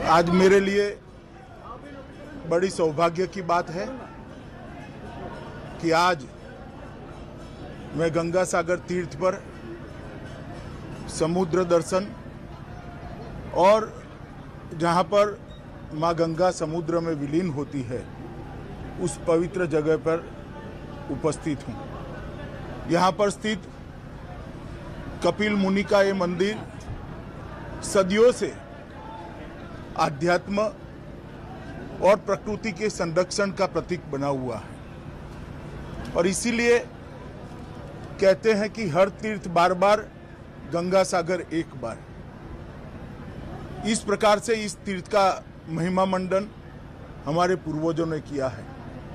आज मेरे लिए बड़ी सौभाग्य की बात है कि आज मैं गंगा सागर तीर्थ पर समुद्र दर्शन और जहां पर मां गंगा समुद्र में विलीन होती है उस पवित्र जगह पर उपस्थित हूं। यहां पर स्थित कपिल मुनि का ये मंदिर सदियों से आध्यात्म और प्रकृति के संरक्षण का प्रतीक बना हुआ है और इसीलिए कहते हैं कि हर तीर्थ बार बार, गंगा सागर एक बार। इस प्रकार से इस तीर्थ का महिमा मंडन हमारे पूर्वजों ने किया है।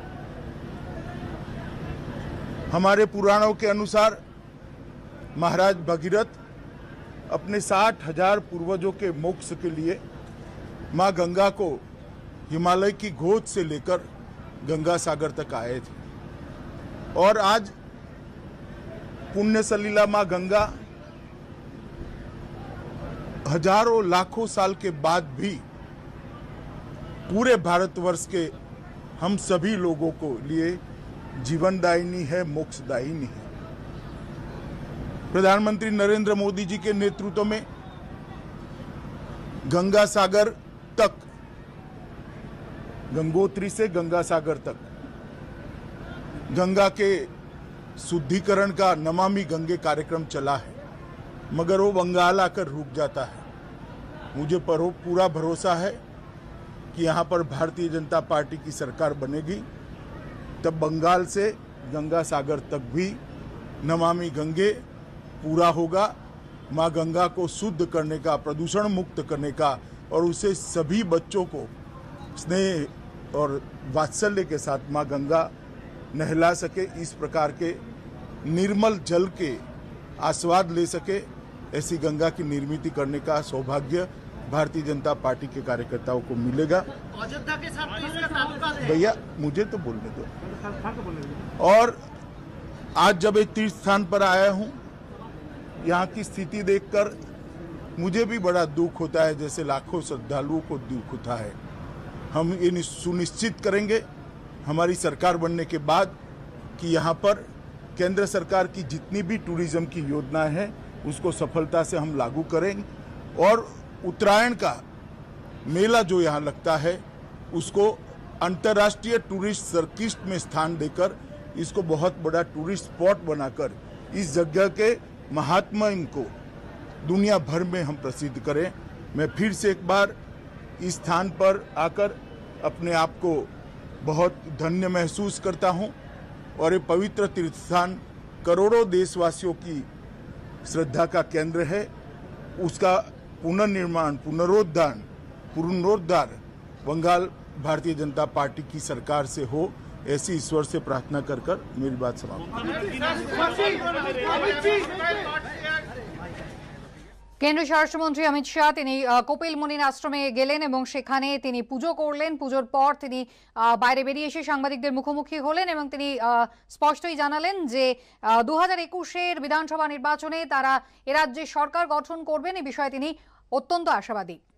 हमारे पुराणों के अनुसार महाराज भगीरथ अपने 60,000 पूर्वजों के मोक्ष के लिए मां गंगा को हिमालय की गोद से लेकर गंगा सागर तक आए थे और आज पुण्य सलीला मां गंगा हजारों लाखों साल के बाद भी पूरे भारतवर्ष के हम सभी लोगों को लिए जीवनदायिनी है, मोक्षदायिनी है। प्रधानमंत्री नरेंद्र मोदी जी के नेतृत्व में गंगा सागर तक, गंगोत्री से गंगा सागर तक गंगा के शुद्धिकरण का नमामि गंगे कार्यक्रम चला है, मगर वो बंगाल आकर रुक जाता है। मुझे पूरा भरोसा है कि यहाँ पर भारतीय जनता पार्टी की सरकार बनेगी, तब बंगाल से गंगा सागर तक भी नमामि गंगे पूरा होगा। माँ गंगा को शुद्ध करने का, प्रदूषण मुक्त करने का और उसे सभी बच्चों को स्नेह और वात्सल्य के साथ माँ गंगा नहला सके, इस प्रकार के निर्मल जल के आस्वाद ले सके, ऐसी गंगा की निर्मित करने का सौभाग्य भारतीय जनता पार्टी के कार्यकर्ताओं को मिलेगा। अयोध्या के साथ किसका ताल्लुक है? भैया मुझे तो बोलने दो। और आज जब एक तीर्थ स्थान पर आया हूं, यहाँ की स्थिति देखकर मुझे भी बड़ा दुख होता है, जैसे लाखों श्रद्धालुओं को दुख होता है। हम ये सुनिश्चित करेंगे हमारी सरकार बनने के बाद कि यहाँ पर केंद्र सरकार की जितनी भी टूरिज्म की योजनाएं हैं उसको सफलता से हम लागू करेंगे और उत्तरायण का मेला जो यहाँ लगता है उसको अंतर्राष्ट्रीय टूरिस्ट सर्किट में स्थान देकर इसको बहुत बड़ा टूरिस्ट स्पॉट बनाकर इस जगह के महात्मा इनको दुनिया भर में हम प्रसिद्ध करें। मैं फिर से एक बार इस स्थान पर आकर अपने आप को बहुत धन्य महसूस करता हूं और ये पवित्र तीर्थ स्थान करोड़ों देशवासियों की श्रद्धा का केंद्र है। उसका पुनर्निर्माण, पुनरोद्धार बंगाल भारतीय जनता पार्टी की सरकार से हो, ऐसी ईश्वर से प्रार्थना कर मेरी बात समाप्त। केंद्रीय স্বরাষ্ট্রমন্ত্রী অমিত শাহ তিনি কপিল মুনির আশ্রমে গেলেন এবং সেখানে তিনি পুজো করলেন। পুজোর পর তিনি বাইরে বেরিয়ে এসে সাংবাদিকদের মুখোমুখি হলেন এবং তিনি স্পষ্টই জানালেন যে 2021-এর বিধানসভা নির্বাচনে তারা এ রাজ্যে সরকার গঠন করবেন, এই বিষয়ে তিনি অত্যন্ত আশাবাদী।